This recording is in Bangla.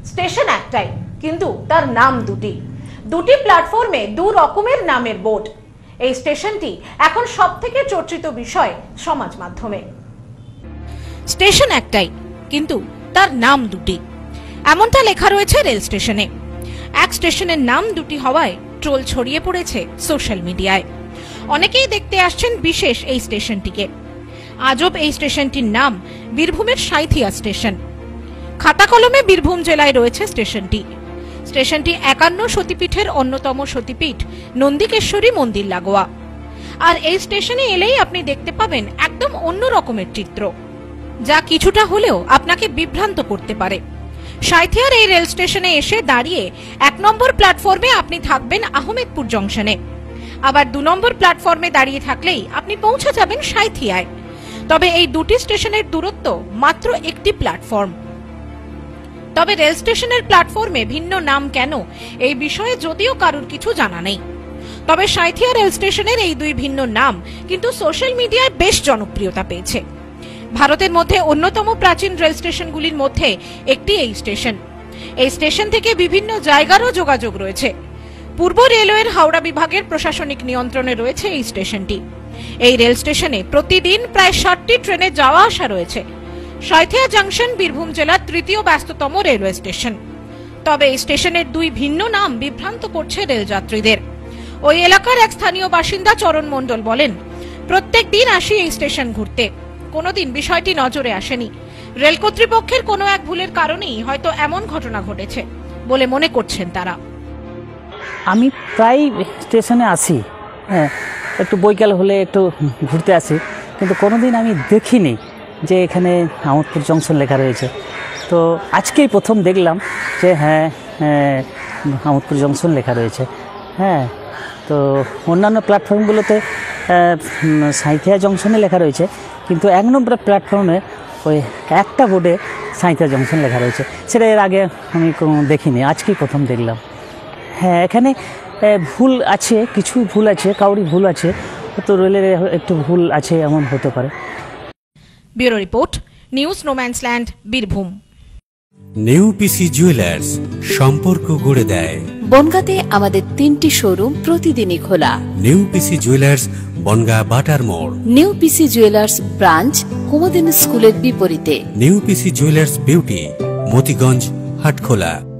স্টেশন একটাই, কিন্তু তার নাম দুটি। দুটি প্ল্যাটফর্মে দু রকমের নামের বোর্ড। এই স্টেশনটি এখন সবথেকে চর্চিত বিষয় সমাজ মাধ্যমে। স্টেশন একটাই, কিন্তু তার নাম দুটি, এমনটা লেখা রয়েছে রেল স্টেশনে। এক স্টেশনের নাম দুটি হওয়ায় ট্রোল ছড়িয়ে পড়েছে সোশ্যাল মিডিয়ায়। অনেকেই দেখতে আসছেন বিশেষ এই স্টেশনটিকে। আজব এই স্টেশনটির নাম বীরভূমের সাঁইথিয়া স্টেশন। খাতা কলমে বীরভূম জেলায় রয়েছে স্টেশনটি। স্টেশনটি 51 সতীপীঠের অন্যতম সতীপীঠ নন্দিকেশ্বরী মন্দির লাগোয়া। আর এই স্টেশনে এলেই আপনি দেখতে পাবেন একদম অন্য রকমের চিত্র, যা কিছুটা হলেও আপনাকে বিভ্রান্ত করতে পারে। সাঁইথিয়ার এই রেল স্টেশনে এসে দাঁড়িয়ে 1 নম্বর প্ল্যাটফর্মে আপনি থাকবেন আহমেদপুর জংশনে, আবার 2 নম্বর প্ল্যাটফর্মে দাঁড়িয়ে থাকলেই আপনি পৌঁছে যাবেন সাঁইথিয়ায়। তবে এই দুটি স্টেশনের দূরত্ব মাত্র একটি প্ল্যাটফর্ম। তবে রেল স্টেশনের প্ল্যাটফর্মে ভিন্ন নাম কেন, এই বিষয়ে যদিও কারুর কিছু জানা নেই। তবে সাঁইথিয়া রেল স্টেশনের এই দুই ভিন্ন নাম কিন্তু সোশ্যাল মিডিয়ায় বেশ জনপ্রিয়তা পেয়েছে। ভারতের মধ্যে অন্যতম প্রাচীন রেল স্টেশনগুলির মধ্যে একটি এই স্টেশন। এই স্টেশন থেকে বিভিন্ন জায়গারও যোগাযোগ রয়েছে। পূর্ব রেলওয়ের হাওড়া বিভাগের প্রশাসনিক নিয়ন্ত্রণে রয়েছে এই স্টেশনটি। এই রেল স্টেশনে প্রতিদিন প্রায় 60টি ট্রেনে যাওয়া আসা রয়েছে। সাঁইথিয়া জংশন বীরভূম জেলার তৃতীয় ব্যস্ততম রেলওয়ে স্টেশন। তবে এই স্টেশনের দুই ভিন্ন নাম বিভ্রান্ত করছে রেলযাত্রীদের। ওই এলাকার এক স্থানীয় বাসিন্দা চরণ মণ্ডল বলেন, প্রত্যেক দিন আসি এই স্টেশন ঘুরতে, কোনোদিন বিষয়টি নজরে আসেনি। রেল কর্তৃপক্ষের কোনো এক ভুলের কারণেই হয়তো এমন ঘটনা ঘটেছে বলে মনে করছেন তারা। আমি প্রায় স্টেশনে আসি, হ্যাঁ, একটু বৈকাল হলে একটু ঘুরতে আসি, কিন্তু কোনোদিন আমি দেখিনি যে এখানে আহমেদপুর জংশন লেখা রয়েছে। তো আজকেই প্রথম দেখলাম যে হ্যাঁ আহমেদপুর জংশন লেখা রয়েছে। হ্যাঁ, তো অন্যান্য প্ল্যাটফর্মগুলোতে সাঁইথিয়া জংশনে লেখা রয়েছে, কিন্তু 1 নম্বর প্ল্যাটফর্মে ওই একটা বোর্ডে সাঁইথিয়া জংশন লেখা রয়েছে। সেটা এর আগে আমি দেখিনি, আজকেই প্রথম দেখলাম। হ্যাঁ, এখানে ভুল আছে, কিছু ভুল আছে, কাউরি ভুল আছে, তো রেলের একটু ভুল আছে, এমন হতে পারে। Bureau report, news no man's land, Birbhum. New PC jewellers, সম্পর্ক গড়ে দেয়। বনগাঁতে আমাদের 3টি শোরুম প্রতিদিনই খোলা। নিউ পিসি জুয়েলার্স, বনগাঁ বাটার মোড়। নিউ পিসি জুয়েলার্স ব্রাঞ্চ কুমুদিনী স্কুলের বিপরীতে। New PC jewellers beauty, Motiganj, Hatkhola.